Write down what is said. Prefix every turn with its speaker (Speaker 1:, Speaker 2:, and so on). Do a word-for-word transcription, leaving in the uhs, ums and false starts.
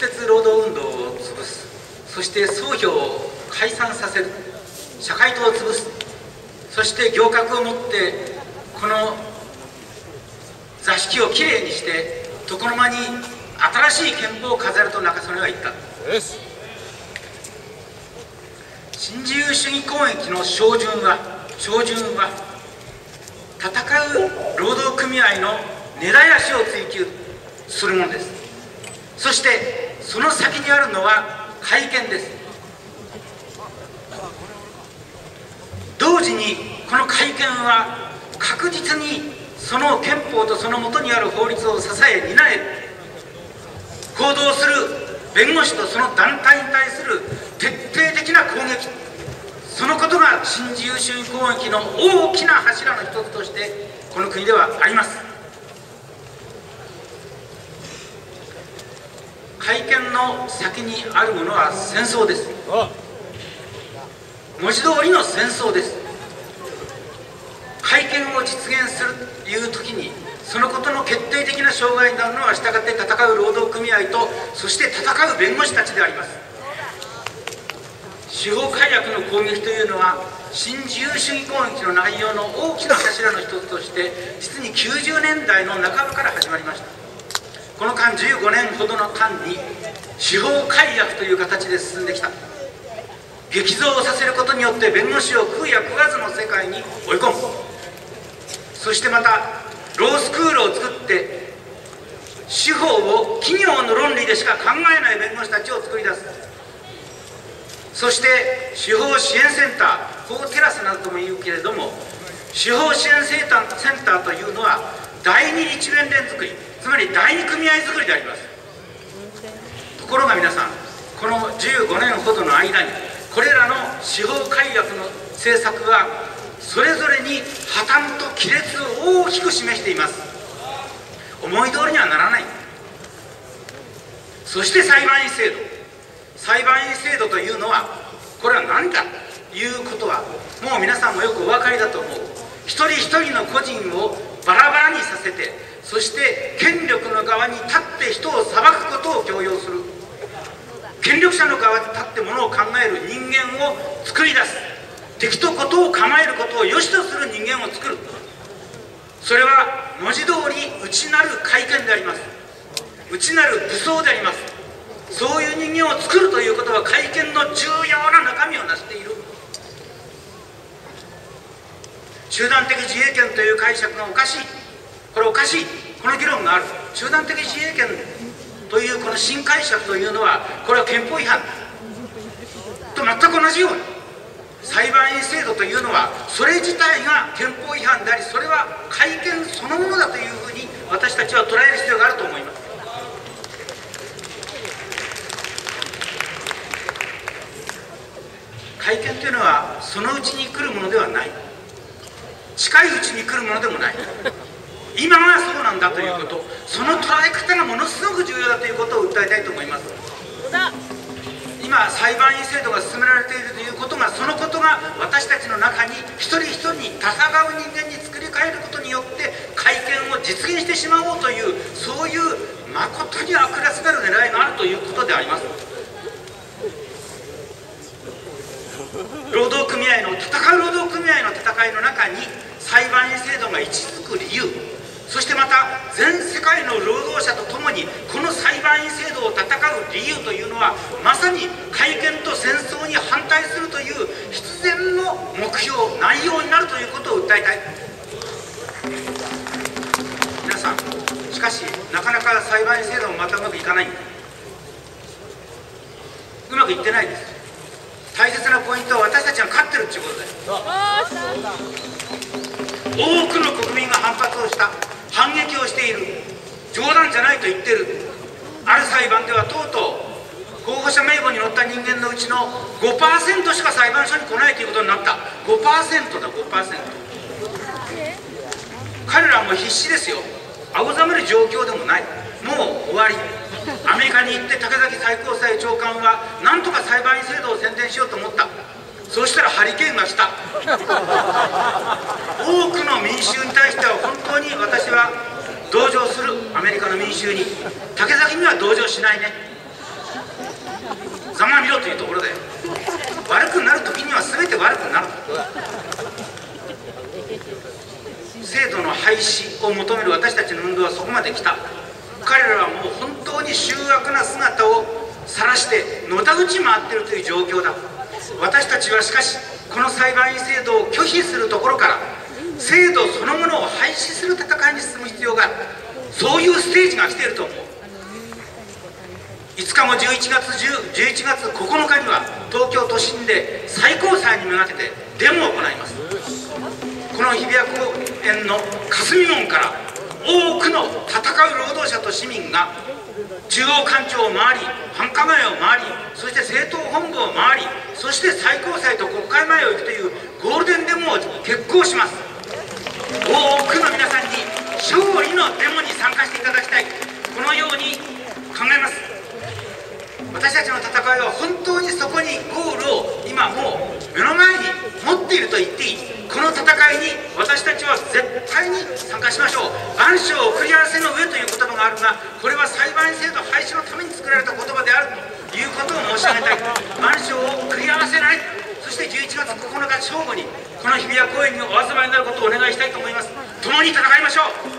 Speaker 1: 鉄労働運動を潰す、そして総評を解散させる、社会党を潰す、そして行革をもってこの座敷をきれいにして床の間に新しい憲法を飾ると中曽根は言った。新自由主義攻撃の照準は照準は戦う労働組合の根絶やしを追求するものです。そしてその先にあるのは改憲です。同時にこの改憲は確実にその憲法とその下にある法律を支え担え行動する弁護士とその団体に対する徹底的な攻撃、そのことが新自由主義攻撃の大きな柱の一つとしてこの国ではあります。改憲の先にあるものは戦争です。文字通りの戦争です。改憲を実現するという時にそのことの決定的な障害になるのは従って戦う労働組合とそして戦う弁護士たちであります。司法改悪の攻撃というのは新自由主義攻撃の内容の大きな柱の一つとして実にきゅうじゅうねんだいの半ばから始まりました。この間じゅうごねんほどの間に司法改悪という形で進んできた。激増させることによって弁護士を食うや食わずの世界に追い込む。そしてまたロースクールを作って司法を企業の論理でしか考えない弁護士たちを作り出す。そして司法支援センター、法テラスなどとも言うけれども、司法支援センター、センターというのは第二一弁連作り、つまり第二組合作りであります。ところが皆さん、このじゅうごねんほどの間にこれらの司法改悪の政策はそれぞれに破綻と亀裂を大きく示しています。思い通りにはならない。そして裁判員制度、裁判員制度というのはこれは何かということはもう皆さんもよくお分かりだと思う。一人一人の個人をバラバラにさせて、そして権力の側に立って人を裁くことを強要する。権力者の側に立ってものを考える人間を作り出す。敵と事を構えることを良しとする人間を作る。それは文字通り内なる改憲であります。内なる武装であります。そういう人間を作るということは改憲の重要な中身を成している。集団的自衛権という解釈がおかしい、これおかしい、この議論がある。集団的自衛権というこの新解釈というのはこれは憲法違反と全く同じように、裁判員制度というのはそれ自体が憲法違反であり、それは改憲そのものだというふうに私たちは捉える必要があると思います。改憲というのはそのうちに来るものではない、近いうちに来るものでもない。今はそうなんだということ、その捉え方がものすごく重要だということを訴えたいと思います。今裁判員制度が進められているということが、そのことが私たちの中に一人一人に戦う人間に作り変えることによって改憲を実現してしまおうという、そういう誠に悪辣なる狙いがあるということであります。労働組合の戦う労働組合の戦いの中に裁判員制度が位置づく理由、そしてまた全世界の労働者と共にこの裁判員制度を戦う理由というのはまさに改憲と戦争に反対するという必然の目標、内容になるということを訴えたい。皆さん、しかしなかなか裁判員制度もまたうまくいかないんだ。うまくいってないです。大切なポイントは私たちが勝ってるっていうことです。多くの国民が反発をした、反撃をしている、冗談じゃないと言ってる。ある裁判ではとうとう候補者名簿に載った人間のうちの ごパーセント しか裁判所に来ないということになった。 ごパーセント だ ごパーセント。 彼らも必死ですよ。青ざめる状況でもない。もう終わり。アメリカに行って竹崎最高裁長官はなんとか裁判員制度を宣伝しようと思った。そうしたらハリケーンが来た。多くの民衆に対しては本当に私は同情する。アメリカの民衆に。竹崎には同情しないね。 全て悪くなる。制度の廃止を求める私たちの運動はそこまで来た。彼らはもう本当に醜悪な姿を晒してのたうち回っているという状況だ。私たちはしかしこの裁判員制度を拒否するところから制度そのものを廃止する戦いに進む必要がある。そういうステージが来ていると思う。いつかごじゅういちがつじゅういちがつここのかには東京都心で最高裁にめがけてデモを行います。この日比谷公園の霞門から多くの戦う労働者と市民が中央官庁を回り、繁華街を回り、そして政党本部を回り、そして最高裁と国会前を行くというゴールデンデモを決行します。多くの皆さんに勝利のデモに参加していただきたい、このように考えます。私たちの戦いは本当にそこにゴールを今もう目の前に持っていると言っていい。この戦いに私たちは絶対に参加しましょう。万象送り合わせの上という言葉があるが、これは裁判員制度廃止のために作られた言葉であるということを申し上げたい。万象を送り合わせない。そしてじゅういちがつここのか正午にこの日比谷公園にお集まりになることをお願いしたいと思います。共に戦いましょう。